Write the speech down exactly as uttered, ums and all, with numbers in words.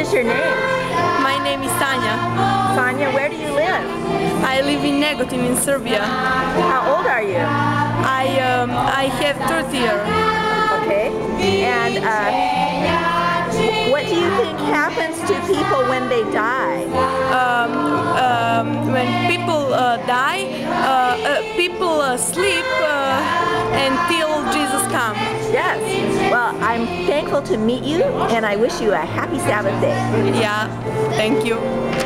is your name? My name is Sonja. Sonja, where do you live? I live in Negotin in Serbia. How old are you? I um, I have thirty years. Okay. And uh, what do you think happens to people when they die? Um, um, when people uh, die, uh, uh, people uh, sleep uh, until Jesus comes. Yes. Well, I'm thankful to meet you, and I wish you a happy Sabbath day. Yeah, thank you.